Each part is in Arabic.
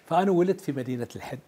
فأنا ولدت في مدينة الحد.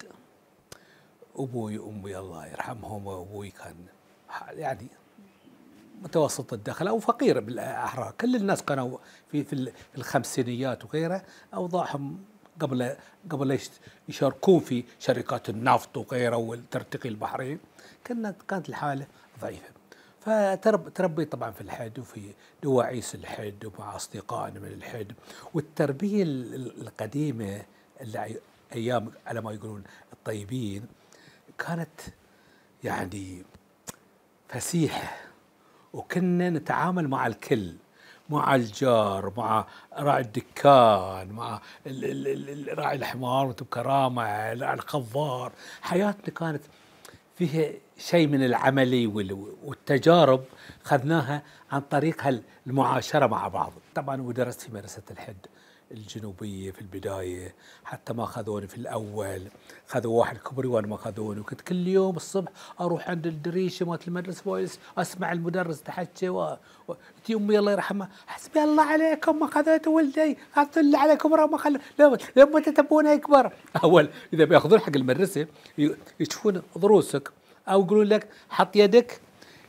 أبوي وأمي الله يرحمهم، وأبوي كان يعني متوسط الدخل أو فقير بالأحرى. كل الناس كانوا في الخمسينيات وغيره أوضاعهم قبل يشاركون في شركات النفط وغيره وترتقي البحرين، كانت الحالة ضعيفة. فتربيت طبعا في الحد وفي دواعيس الحد ومع أصدقائنا من الحد. والتربية القديمة اللي أيام على ما يقولون الطيبين كانت يعني فسيحة، وكنا نتعامل مع الكل، مع الجار، مع راعي الدكان، مع راعي الحمار وانتم بكرامة، الخضار. حياتنا كانت فيها شيء من العملي والتجارب خذناها عن طريق المعاشرة مع بعض. طبعا ودرست في مدرسة الحد الجنوبية في البداية، حتى ما خذوني في الأول، خذوا واحد كبري وأنا ما خذوني. وكنت كل يوم الصبح أروح عند الدريشة مالت المدرسة أسمع المدرس تحكي تي أمي الله يرحمها، حسبي الله عليكم ما خذيتوا ولدي، خذت اللي عليكم ما خلوا لما تتبونه يكبر. أول إذا بياخذون حق المدرسة يشوفون ضروسك أو يقولون لك حط يدك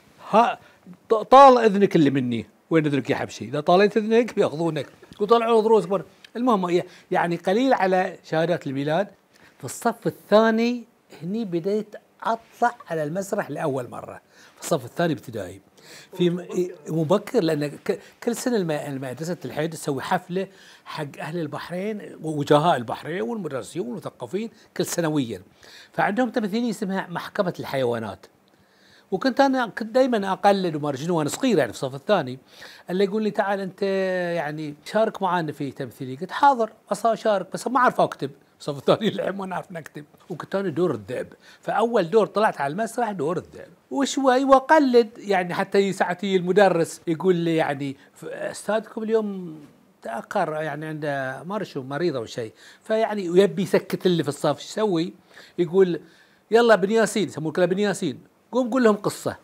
طال إذنك اللي مني، وين إذنك يا حبشي؟ إذا طاليت إذنك بياخذونك وطلعوا ضروس. المهم يعني قليل على شهادات الميلاد. في الصف الثاني هني بديت أطلع على المسرح لأول مرة، في الصف الثاني ابتدائي في مبكر، لأن كل سنة مدرسة الحد تسوي حفلة حق أهل البحرين ووجهاء البحرين والمدرسين والمثقفين كل سنويا. فعندهم تمثيلية اسمها محكمة الحيوانات. وكنت دائما اقلد ومارجين وانا صغير يعني في الصف الثاني. اللي يقول لي تعال انت يعني شارك معنا في تمثيليه، قلت حاضر اشارك، بس ما اعرف اكتب. الصف الثاني الحين ما نعرف نكتب، وكنت انا دور الذئب. فاول دور طلعت على المسرح دور الذئب، وشوي واقلد يعني. حتى ساعتي المدرس يقول لي يعني استاذكم اليوم تاخر يعني عنده مرشو مريضه وشيء، فيعني ويبي يسكت اللي في الصف. ايش يسوي؟ يقول يلا بن ياسين، يسمون كله بن ياسين، قوم قول لهم قصة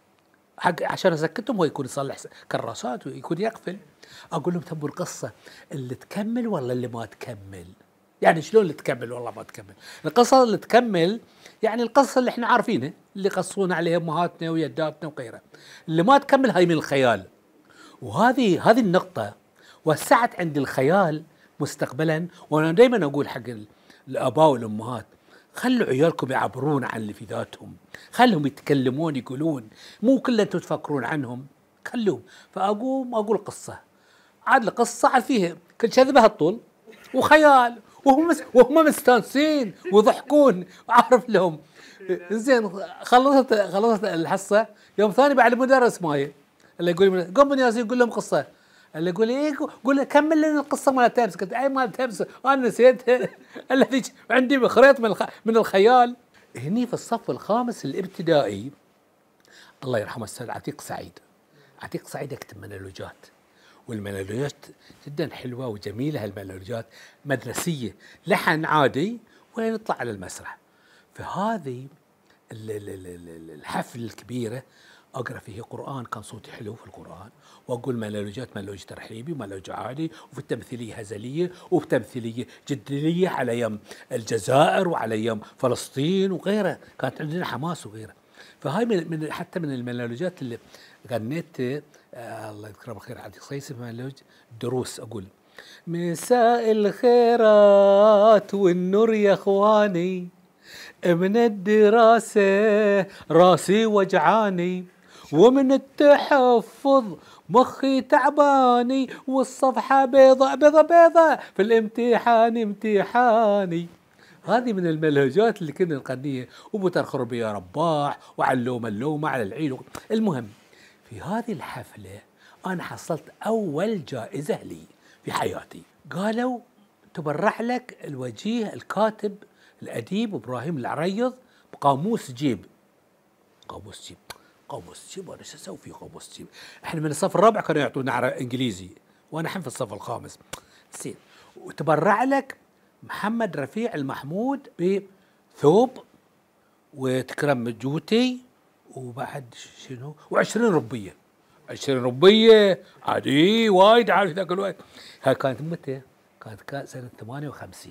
حق عشان أسكتهم. هو يكون يصلح كراسات ويكون يقفل. أقول لهم تبوا القصة اللي تكمل ولا اللي ما تكمل؟ يعني شلون اللي تكمل والله ما تكمل؟ القصة اللي تكمل يعني القصة اللي احنا عارفينها اللي قصونا عليها أمهاتنا ويداتنا وغيرها. اللي ما تكمل هاي من الخيال. وهذه النقطة وسعت عند الخيال مستقبلا. وأنا دائما أقول حق الآباء والأمهات خلوا عيالكم يعبرون عن اللي في ذاتهم، خلهم يتكلمون يقولون، مو كله انتم تفكرون عنهم، خلوهم. فاقوم اقول قصه، عاد القصه عاد فيها كل كذبه الطول وخيال، وهم مستانسين ويضحكون وعارف لهم. زين خلصت الحصه، يوم ثاني بعد المدرس ماي اللي يقول قوم بن ياسين يقول لهم قصه، اللي يقول ايه قول له كمل لنا القصه مال تمس. قلت اي مال تمس انا نسيتها الذي عندي خريط من الخيال. هني في الصف الخامس الابتدائي الله يرحمه الاستاذ عتيق سعيد. عتيق سعيد يكتب مونولوجات، والمونولوجات جدا حلوه وجميله. هالمونولوجات مدرسيه لحن عادي ونطلع على المسرح. فهذه الحفل الكبيره اقرا فيه قران، كان صوتي حلو في القران، واقول مونولوجات، مونولوج ترحيبي ومونولوج عادي، وفي التمثيليه هزليه وفي تمثيليه جدليه على ايام الجزائر وعلى ايام فلسطين وغيره. كانت عندنا حماس وغيره. فهاي من حتى من المونولوجات اللي غنيت الله يذكره بالخير عتيق سعيد مونولوج دروس. اقول مساء الخيرات والنور يا اخواني، من الدراسة راسي وجعاني، ومن التحفظ مخي تعباني، والصفحة بيضة بيضة بيضة في الامتحان امتحاني. هذه من الملهجات اللي كنا نغنيها. وبتر خربي يا رباح، وعلوم اللومة على العيل. المهم في هذه الحفلة أنا حصلت أول جائزة لي في حياتي. قالوا تبرع لك الوجيه الكاتب الأديب إبراهيم العريض بقاموس جيب. قاموس جيب، قاموس جيب، وأنا شو أسوي في قاموس جيب؟ إحنا من الصف الرابع كانوا يعطونا إنجليزي، وأنا الحين في الصف الخامس. زين. وتبرع لك محمد رفيع المحمود بثوب وتكرم جوتي، وبعد شنو؟ و20 ربية. 20 ربية عادي وايد عارف ذاك الوقت. هاي كانت متى؟ كانت سنة 58.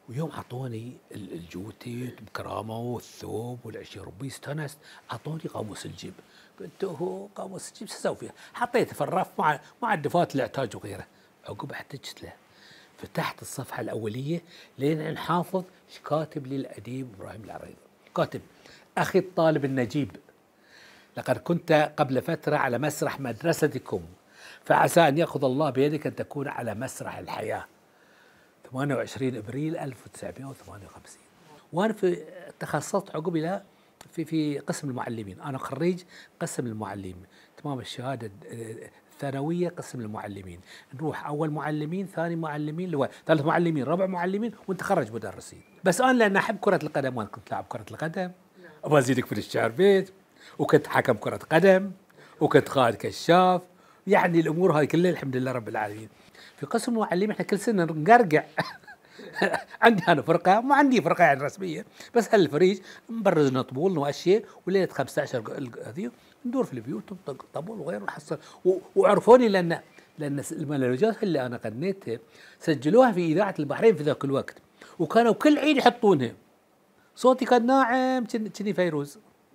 ويوم اعطوني الجوتيت بكرامه والثوب والاشياء ربي استانست، اعطوني قاموس الجيب. قلت هو قاموس الجيب شو اسوي فيه؟ حطيته في الرف مع الدفات الاعتاج وغيره. عقب احتجت له، فتحت الصفحه الاوليه لين نحافظ ايش كاتب لي الاديب ابراهيم العريض. كاتب: اخي الطالب النجيب، لقد كنت قبل فتره على مسرح مدرستكم، فعسى ان ياخذ الله بيدك ان تكون على مسرح الحياه. 28 ابريل 1958. وانا تخصصت عقب الى في قسم المعلمين، انا خريج قسم المعلمين، تمام الشهاده الثانويه قسم المعلمين، نروح اول معلمين، ثاني معلمين، ثالث معلمين، ربع معلمين، ونتخرج مدرسين. بس انا لان احب كره القدم، وانا كنت لاعب كره القدم، ابغى ازيدك في الشعر بيت، وكنت حكم كره قدم، وكنت قائد كشاف، يعني الامور هاي كلها الحمد لله رب العالمين. في قسم المعلمين احنا كل سنه نقرقع عندي انا فرقه، ما عندي فرقه يعني رسميه، بس هالفريق نبرز طبول واشياء، وليله 15 هذه ندور في البيوت طبول وغيره نحصل. وعرفوني لان المونولوجات اللي انا غنيتها سجلوها في اذاعه البحرين في ذاك الوقت، وكانوا كل عيد يحطونها. صوتي كان ناعم كني فيروز.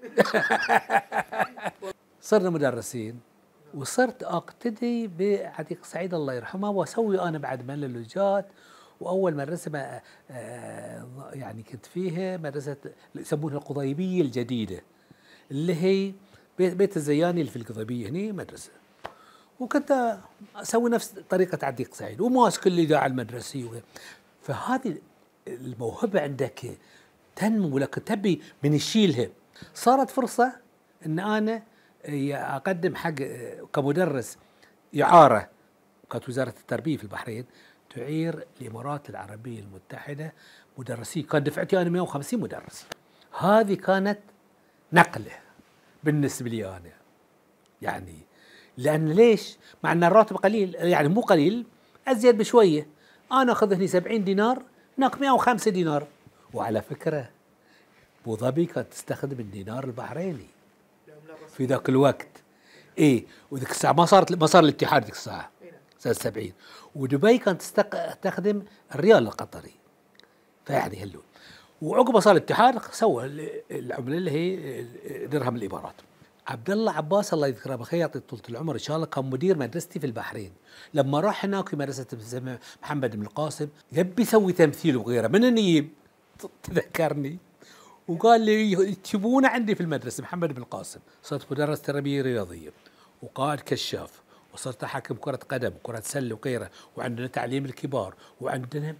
صرنا مدرسين، وصرت اقتدي بعتيق سعيد الله يرحمه، واسوي انا بعد مونولوجات. واول مدرسه يعني كنت فيها مدرسه يسمونها القضيبيه الجديده، اللي هي بيت الزياني اللي في القضيبيه هنا مدرسه. وكنت اسوي نفس طريقه عتيق سعيد، وماسك الاذاعه المدرسيه. فهذه الموهبه عندك تنمو، لكن تبي من يشيلها. صارت فرصه ان انا اقدم حق كمدرس اعاره، كانت وزاره التربيه في البحرين تعير الامارات العربيه المتحده مدرسين، كان دفعتي انا 150 مدرس. هذه كانت نقله بالنسبه لي انا، يعني لان ليش؟ مع ان الراتب قليل، يعني مو قليل، ازيد بشويه. انا اخذ هني 70 دينار، هناك 105 دينار. وعلى فكره ابو ظبي كانت تستخدم الدينار البحريني في ذاك الوقت. ايه، وذيك الساعه ما صار الاتحاد ذيك الساعه سنه 70. ودبي كانت تستخدم الريال القطري. فيعني هلو. وعقب صار الاتحاد سوى العمله اللي هي درهم الامارات. عبد الله عباس الله يذكره بخير يعطيه طول العمر ان شاء الله، كان مدير مدرستي في البحرين. لما راح هناك في مدرسه محمد بن القاسم، يبي يسوي تمثيل وغيره، من النيب تذكرني، وقال لي تجيبونه عندي في المدرسه محمد بن القاسم. صرت مدرس تربيه رياضيه وقائد كشاف، وصرت احكم كره قدم وكره سله وغيره، وعندنا تعليم الكبار، وعندنا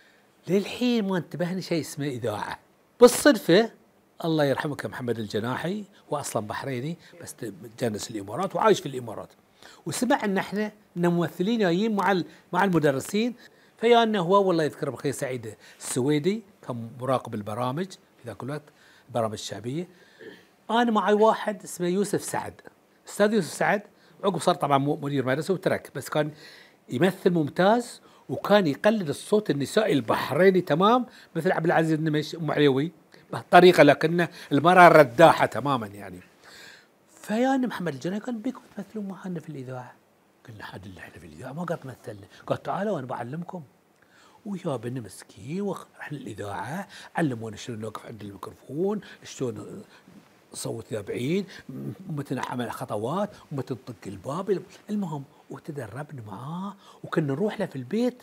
للحين ما انتبهني شيء اسمه اذاعه. بالصدفه الله يرحمك محمد الجناحي، هو اصلا بحريني بس تجنس الامارات وعايش في الامارات، وسمع ان احنا ممثلين جايين مع المدرسين، فيانا هو والله يذكره بالخير سعيد السويدي، كان مراقب البرامج في ذاك الوقت، البرامج الشعبيه. انا معي واحد اسمه يوسف سعد، استاذ يوسف سعد. عقب صار طبعا مدير مدرسه وترك، بس كان يمثل ممتاز، وكان يقلد الصوت النسائي البحريني تمام، مثل عبد العزيز النمش ام عليوي بهالطريقه، لكنه المراه رداحه تماما يعني. فيانا محمد الجناحي قال بيكم تمثلون معنا في الاذاعه. قلنا حد اللي احنا في الاذاعه ما قد مثلنا. قال تعالوا وانا بعلمكم. ويابنا مسكين ورحنا الاذاعه، علمونا شلون نوقف عند الميكروفون، شلون نصوت ذا بعيد، متى نعمل خطوات، ومتى نطق الباب. المهم وتدربنا معاه، وكنا نروح له في البيت،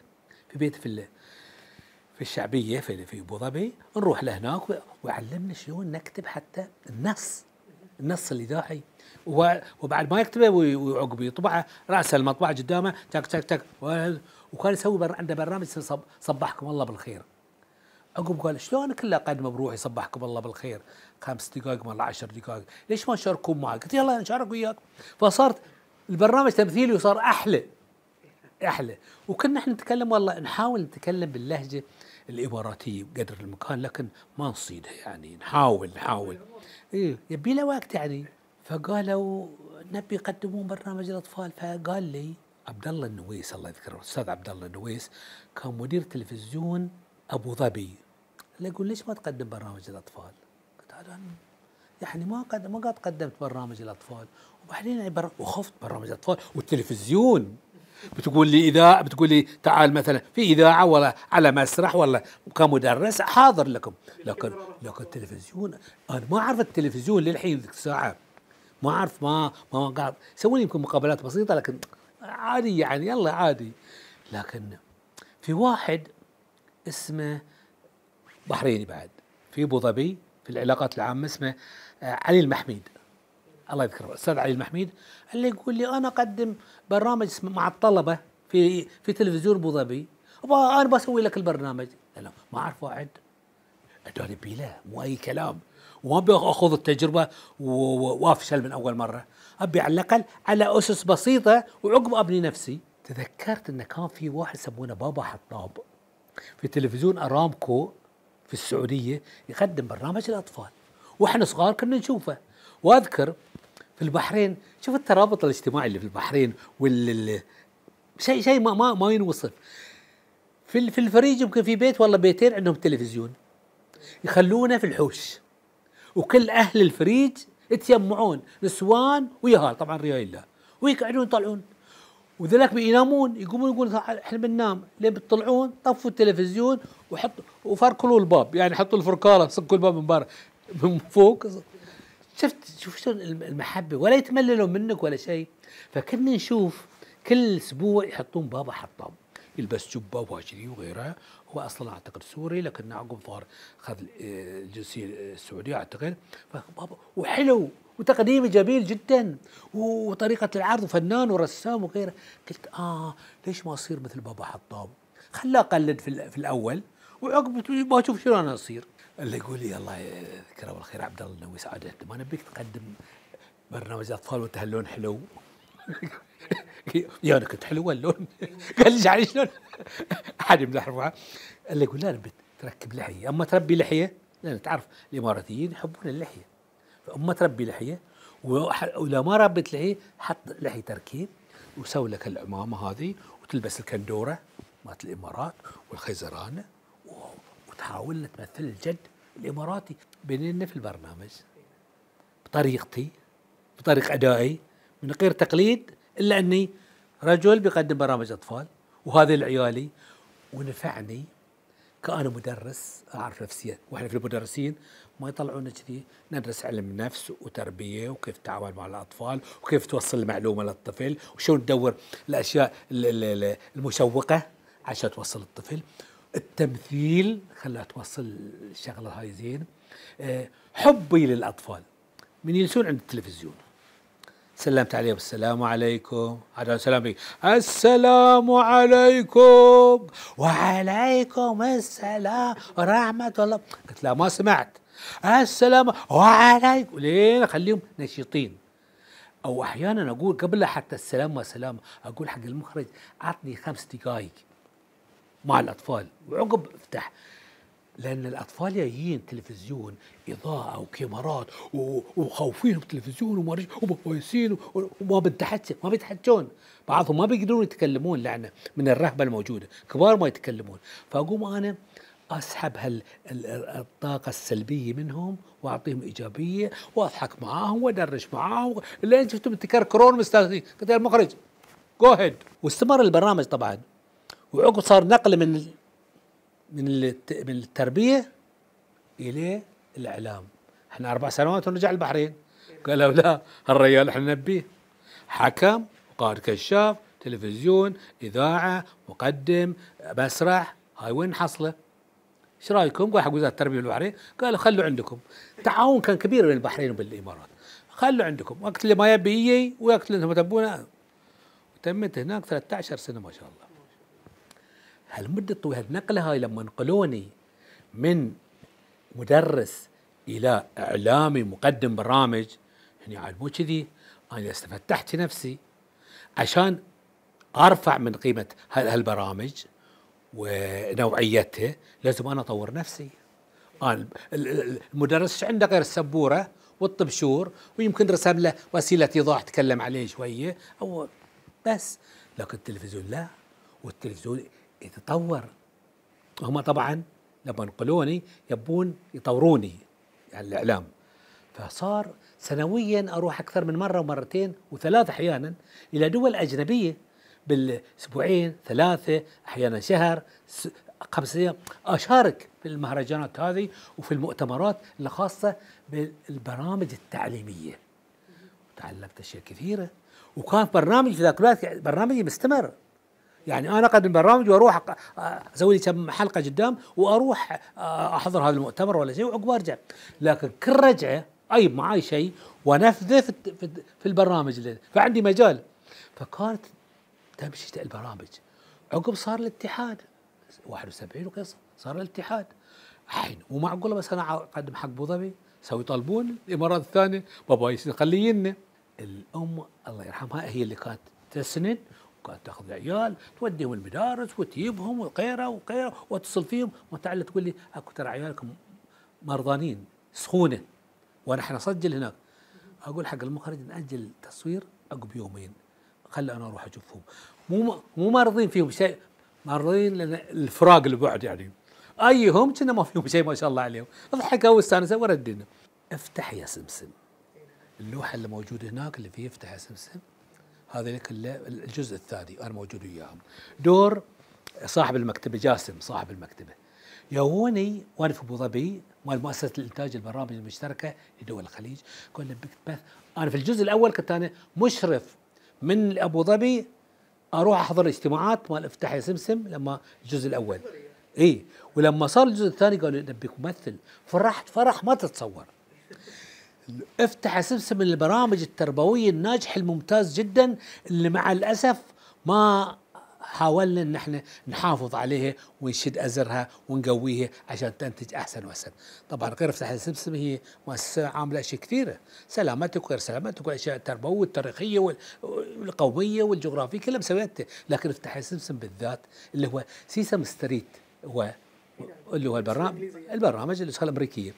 في الشعبيه في ابو ظبي، نروح له هناك ويعلمنا شلون نكتب حتى النص الاذاعي. وبعد ما يكتبه وعقب يطبعه راسه المطبعه قدامه تك تك تك. وكان يسوي عنده برنامج صبحكم الله بالخير. عقب قال شلون كله اقدمه بروحي صبحكم الله بالخير، 5 دقائق ولا 10 دقائق، ليش ما تشاركون معي؟ قلت يلا نشارك وياك. فصارت البرنامج تمثيلي وصار احلى. وكنا احنا نتكلم، والله نحاول نتكلم باللهجه الاماراتيه بقدر الامكان، لكن ما نصيدها يعني، نحاول ايه يبي له وقت يعني. فقالوا نبي يقدمون برنامج الاطفال، فقال لي عبد الله النويس الله يذكره، الاستاذ عبد الله النويس كان مدير تلفزيون ابو ظبي، يقول ليش ما تقدم برنامج الاطفال؟ قلت انا يعني ما قد قدمت برنامج الاطفال، وبعدين وخفت برنامج الاطفال والتلفزيون. بتقول لي إذاعة، بتقول لي تعال مثلا في إذاعة ولا على مسرح ولا كمدرس حاضر لكم. لكن التلفزيون أنا ما أعرف التلفزيون للحين ذيك الساعة، ما أعرف، ما قاعد يسوون يمكن مقابلات بسيطة لكن عادي يعني يلا عادي. لكن في واحد اسمه بحريني بعد في أبو ظبي في العلاقات العامة اسمه علي المحميد، الله يذكره الأستاذ علي المحميد، اللي يقول لي أنا أقدم برنامج مع الطلبة في تلفزيون أبو ظبي، أنا بسوي لك البرنامج. لا ما أعرف واحد أداني بيله مو أي كلام، وما بأخذ التجربة وأفشل من أول مرة، أبي على الأقل على أسس بسيطة وعقب أبني نفسي. تذكرت أن كان في واحد يسمونه بابا حطاب في تلفزيون أرامكو في السعودية يقدم برنامج الأطفال، وإحنا صغار كنا نشوفه. وأذكر في البحرين، شوف الترابط الاجتماعي اللي في البحرين شيء ما ينوصف. في الفريج يمكن في بيت والله بيتين عندهم تلفزيون يخلونه في الحوش، وكل أهل الفريج يتجمعون نسوان ويهال طبعا ريال الله، ويقعدون يطلعون، وذلك بينامون يقومون يقولون احنا بننام، لين بتطلعون طفوا التلفزيون وفركلوا الباب، يعني حطوا الفركاره سكوا الباب من برا من فوق. شوف شلون المحبه، ولا يتمللون منك ولا شيء. فكنا نشوف كل اسبوع يحطون بابا حطام يلبس جبه وهاشري وغيرها، هو اصلا اعتقد سوري لكن عقب صار اخذ الجنسيه السعوديه اعتقد. فبابا وحلو وتقديمه جميل جدا وطريقه العرض وفنان ورسام وغيره. قلت ليش ما اصير مثل بابا حطام؟ خلاه اقلد في الاول وعقب ما اشوف شلون انا اصير. اللي يقول لي الله يذكره بالخير عبد الله النووي سعاده، ما نبيك تقدم برنامج اطفال وانت هاللون حلو. يا انا كنت حلو اللون. قال لي يعني شلون؟ احد يمزح رفعه. اللي يقول لا نبي تركب لحيه، اما تربي لحيه، لان تعرف الاماراتيين يحبون اللحيه، فاما تربي لحيه ولو ما ربت لحيه حط لحيه تركيب وسوي لك العمامه هذه وتلبس الكندوره مالت الامارات والخيزرانه وتحاول تمثل الجد الاماراتي بيننا في البرنامج بطريقتي بطريقه ادائي من غير تقليد، الا اني رجل بيقدم برامج اطفال وهذه العيالي. ونفعني كأنا مدرس اعرف نفسيه، واحنا في المدرسين ما يطلعونا كذي، ندرس علم نفس وتربيه وكيف تتعامل مع الاطفال وكيف توصل المعلومه للطفل وشلون تدور الاشياء المشوقه عشان توصل الطفل. التمثيل خلاها توصل الشغله هاي زين. حبي للاطفال من يجلسون عند التلفزيون سلمت عليهم السلام عليكم، هذا السلام بي السلام عليكم وعليكم السلام ورحمة الله. قلت لا ما سمعت السلام وعليكم، لين اخليهم نشيطين. او احيانا اقول قبل حتى السلام والسلام اقول حق المخرج اعطني 5 دقائق مع الاطفال وعقب افتح، لأن الأطفال جايين تلفزيون إضاءة وكاميرات وخوفين بالتلفزيون ومقويسين وما بيتحجون، بعضهم ما بيقدرون يتكلمون لعنة من الرهبة الموجودة، كبار ما يتكلمون. فأقوم أنا أسحب الطاقة السلبية منهم وأعطيهم إيجابية وأضحك معاهم وأدرش معاهم لين شفتهم تكركرون مستانسين. قلت يا المخرج جو هيد، واستمر البرنامج طبعا. وعقب صار نقل من التربية إلى الإعلام. احنا 4 سنوات ونرجع البحرين. قالوا لا هالرجال احنا نبيه حكم قائد كشاف تلفزيون إذاعة مقدم مسرح، هاي وين حصله؟ ايش رايكم؟ قال حق وزارة التربية والبحرين قالوا خلوا عندكم. تعاون كان كبير بين البحرين وبالإمارات، خلوا عندكم وقت اللي ما يبي يجي وقت اللي انتم تبونه. وتمت هناك 13 سنة ما شاء الله. هالمدة الطويلة النقلة هاي لما نقلوني من مدرس إلى إعلامي مقدم برامج، يعني عاد مو كذي، أنا استفتحت نفسي عشان أرفع من قيمة هالبرامج ونوعيتها، لازم أنا أطور نفسي. أنا المدرس عنده غير السبورة والطبشور ويمكن رسم له وسيلة إيضاح تكلم عليه شوية أو بس، لكن التلفزيون لا، والتلفزيون يتطور. هم طبعا لما نقلوني يبون يطوروني يعني الإعلام، فصار سنويا أروح أكثر من مرة ومرتين و3 أحيانا إلى دول أجنبية بالاسبوعين 3 احيانا شهر 5 ايام اشارك في المهرجانات هذه وفي المؤتمرات الخاصه بالبرامج التعليميه. تعلمت اشياء كثيره، وكان برنامج في ذاك الوقت برنامجي مستمر. يعني انا اقدم برامج واروح اسوي لي كم حلقه قدام واروح احضر هذا المؤتمر ولا شيء وعقب ارجع. لكن كل رجعه اجيب معاي شيء وانفذه في البرنامج اللي فعندي مجال. فكانت تمشي البرامج. عقب صار الاتحاد 71 وكذا صار الاتحاد. الحين مو معقوله بس انا اقدم حق ابو ظبي سوي يطالبون الامارات الثانيه بابا خلينا. الام الله يرحمها هي اللي كانت تسند، وكانت تاخذ العيال توديهم المدارس وتجيبهم وغيره وغيره واتصل فيهم وتعال تقول لي اكو ترى عيالكم مرضانين سخونه وانا احنا نسجل هناك. اقول حق المخرج ناجل التصوير عقب يومين خلي انا اروح اشوفهم. مو مرضين فيهم شيء، مرضين لان الفراق اللي بعد يعني ايهم كنا ما فيهم شيء ما شاء الله عليهم. ضحكوا واستانسوا وردنا. افتح يا سمسم، اللوحه اللي موجوده هناك اللي فيه افتح يا سمسم، هذا لك الجزء الثاني انا موجود وياهم. دور صاحب المكتبه جاسم صاحب المكتبه يوني وانا في ابو ظبي مال مؤسسه الانتاج البرامج المشتركه لدول الخليج. كنا بث انا في الجزء الاول كنت انا مشرف من ابو ظبي اروح احضر اجتماعات مال افتح يا سمسم لما الجزء الاول اي. ولما صار الجزء الثاني قالوا نبيك ممثل، فرحت فرح ما تتصور. افتح يا سمسم من البرامج التربويه الناجح الممتاز جدا اللي مع الاسف ما حاولنا ان احنا نحافظ عليها ونشد ازرها ونقويها عشان تنتج احسن واحسن. طبعا غير افتح يا سمسم هي مؤسسه عامله اشياء كثيره، سلامتك وغير سلامتك والاشياء التربويه والتاريخيه والقوميه والجغرافيه كلها مسويتها. لكن افتح يا سمسم بالذات اللي هو سيسم ستريت هو اللي هو البرامج النسخه الامريكيه.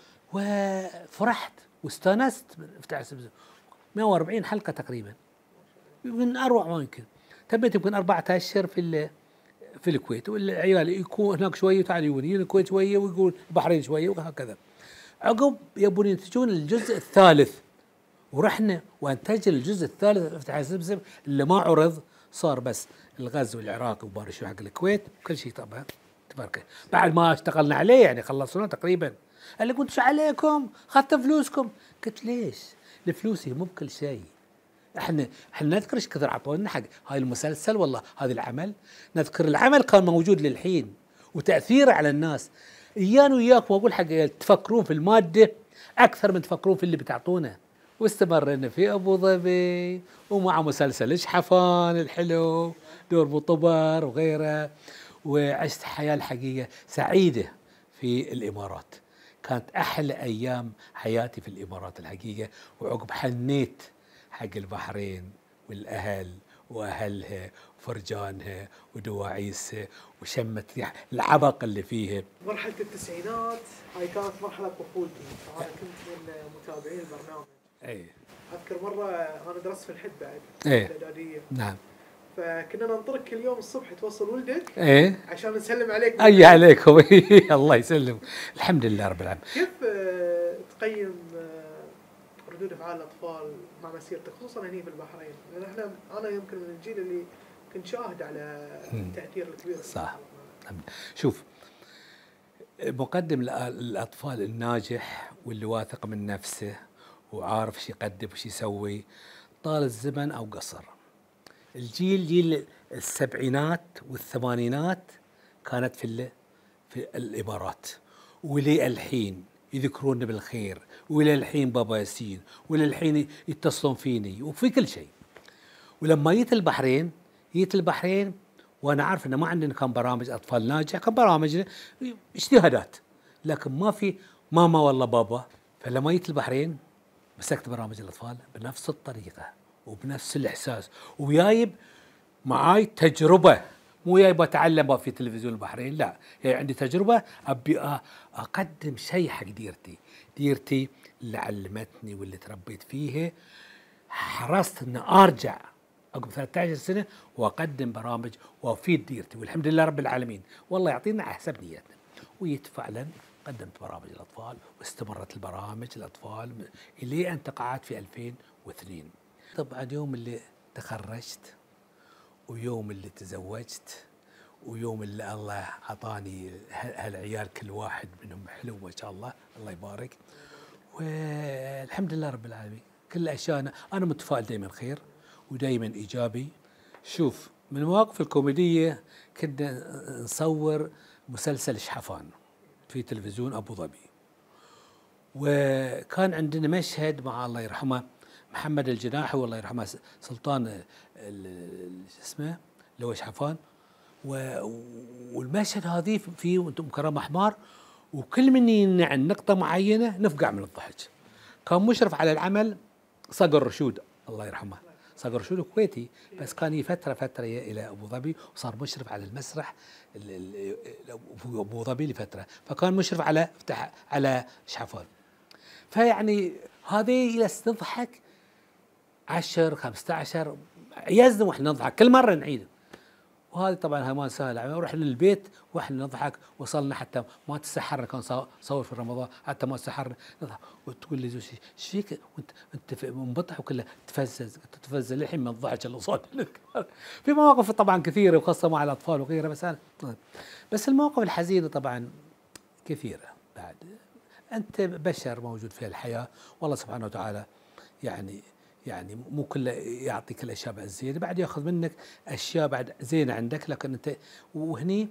وفرحت واستانست من افتح سمسم 140 حلقه تقريبا من اروع ما يمكن. تميت يمكن 4 اشهر في الكويت والعيال يكون هناك شويه وتعالوا يجون الكويت شويه ويقول البحرين شويه وهكذا. عقب يبون ينتجون الجزء الثالث ورحنا وانتجنا الجزء الثالث افتح سمسم اللي ما عرض، صار بس الغزو العراقي وبارشو حق الكويت وكل شيء. طبعا تبارك بعد ما اشتغلنا عليه يعني خلصنا تقريبا. قال لي قلت شو عليكم اخذتوا فلوسكم؟ قلت ليش؟ الفلوس هي مو بكل شيء. احنا نذكر ايش كثر عطونا حق هاي المسلسل والله هذا العمل. نذكر العمل كان موجود للحين وتاثيره على الناس. ايانا وياكم اقول حق تفكرون في الماده اكثر من تفكرون في اللي بتعطونه. واستمرنا في ابو ظبي ومع مسلسل اشحفان الحلو دور ابو طبر وغيره. وعشت حياه الحقيقه سعيده في الامارات. كانت احلى ايام حياتي في الامارات الحقيقه. وعقب حنيت حق البحرين والاهل واهلها وفرجانها ودواعيسها وشمت ريح العبق اللي فيها. مرحله التسعينات هاي كانت مرحله طفولتي، فانا كنت من متابعين البرنامج. اي اذكر مره انا درست في الحد بعد الاعداديه. نعم. فكنا ننطرك كل يوم الصبح توصل ولدك عشان نسلم عليك. اي عليكم. الله يسلم. الحمد لله رب العالمين. كيف تقيم ردود افعال الاطفال مع مسيرتك خصوصا هنا في البحرين؟ لان انا يمكن من الجيل اللي كنت شاهد على التاثير الكبير. صح. شوف، مقدم الاطفال الناجح واللي واثق من نفسه وعارف شو يقدم وش يسوي طال الزمن او قصر. جيل السبعينات والثمانينات كانت في الامارات ولي الحين يذكروني بالخير ولي الحين بابا ياسين ولي الحين يتصلون فيني وفي كل شيء. ولما جيت البحرين وانا عارف انه ما عندنا كان برامج اطفال ناجحه، كان برامج اجتهادات لكن ما في ماما والله بابا. فلما جيت البحرين مسكت برامج الاطفال بنفس الطريقه وبنفس الاحساس وجايب معاي تجربه، مو جايب اتعلم في تلفزيون البحرين، لا يعني عندي تجربه ابي اقدم شيء حق ديرتي اللي علمتني واللي تربيت فيها. حرصت ان ارجع عقب 13 سنه واقدم برامج وافيد ديرتي والحمد لله رب العالمين. والله يعطينا احسن نيتنا. فعلا قدمت برامج الاطفال واستمرت البرامج الاطفال الى ان تقاعدت في 2002. طبعا يوم اللي تخرجت ويوم اللي تزوجت، ويوم اللي الله عطاني هالعيال كل واحد منهم حلو ما شاء الله، الله يبارك. والحمد لله رب العالمين، كل الاشياء انا متفائل دائما خير ودائما ايجابي. شوف، من المواقف الكوميديه كنا نصور مسلسل شحفان في تلفزيون ابو ظبي، وكان عندنا مشهد مع الله يرحمه محمد الجناحي والله يرحمه سلطان اسمه اللي هو شحفان، والمشهد هذه فيه وانتم كرام احمر، وكل من ينعن نقطه معينه نفقع من الضحك. كان مشرف على العمل صقر رشود الله يرحمه، صقر رشود كويتي بس كان فتره الى ابو ظبي، وصار مشرف على المسرح ابو ظبي لفتره، فكان مشرف على شحفان. فيعني هذه نضحك 10 15 يزن واحنا نضحك كل مره نعيد. وهذه طبعا ما سهله، رحنا للبيت واحنا نضحك، وصلنا حتى ما تسحرنا، كان صور في رمضان حتى ما تسحرنا نضحك. وتقول لي زوجتي ايش فيك وانت منبطح وكله تفزز الحين من الضحك اللي صار لك. في مواقف طبعا كثيره وخاصه مع الاطفال وغيرها، بس المواقف الحزينه طبعا كثيره. بعد انت بشر موجود في الحياه، والله سبحانه وتعالى يعني مو كله يعطيك الاشياء بعد الزينه، بعد ياخذ منك اشياء بعد زينه عندك، لكن انت وهني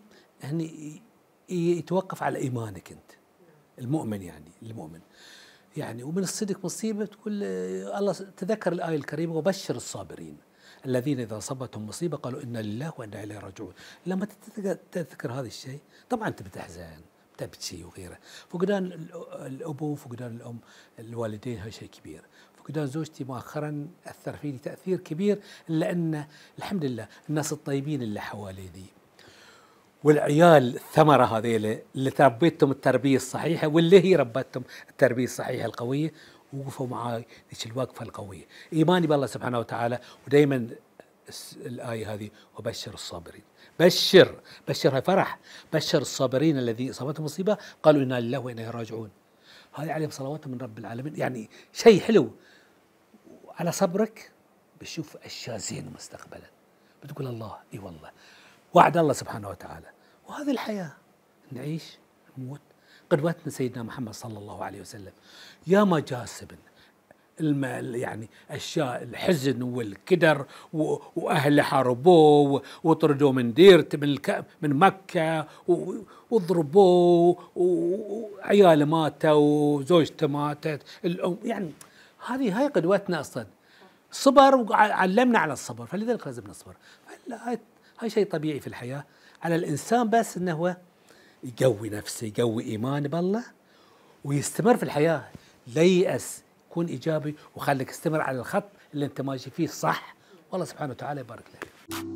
يتوقف على ايمانك انت المؤمن، المؤمن ومن الصدق مصيبه تقول الله تذكر الايه الكريمه وبشر الصابرين الذين اذا اصابتهم مصيبه قالوا انا لله وانا اليه راجعون. لما تذكر هذا الشيء طبعا انت بتحزن تبكي وغيره. فقدان الابو وفقدان الام الوالدين هذا شيء كبير. فقدان زوجتي مؤخرا اثر فيني تاثير كبير، الا ان الحمد لله الناس الطيبين اللي حواليني والعيال الثمره هذيله اللي تربيتهم التربيه الصحيحه واللي هي ربتهم التربيه الصحيحه القويه، وقفوا معاي ذيك الوقفه القويه. ايماني بالله سبحانه وتعالى، ودائما الايه هذه وبشر الصابرين. بشر هاي فرح، بشر الصابرين الذي اصابتهم مصيبه قالوا انا لله وانا اليه راجعون. هذه عليهم صلوات من رب العالمين، شيء حلو. على صبرك بتشوف اشياء زينه مستقبلا، بتقول الله اي والله وعد الله سبحانه وتعالى. وهذه الحياه نعيش نموت. قدوتنا سيدنا محمد صلى الله عليه وسلم يا ما جاسبا اشياء الحزن والكدر، واهله حاربوه وطردوه من ديرته من مكه وضربوه وعياله ماتوا وزوجته ماتت الام. هاي قدوتنا اصلا، صبر وعلمنا على الصبر، فلذلك لازم نصبر. هاي شيء طبيعي في الحياه، على الانسان بس انه هو يقوي نفسه، يقوي ايمانه بالله ويستمر في الحياه، لا ييأس، كون ايجابي وخليك استمر على الخط اللي انت ماشي فيه صح، والله سبحانه وتعالى يبارك لك.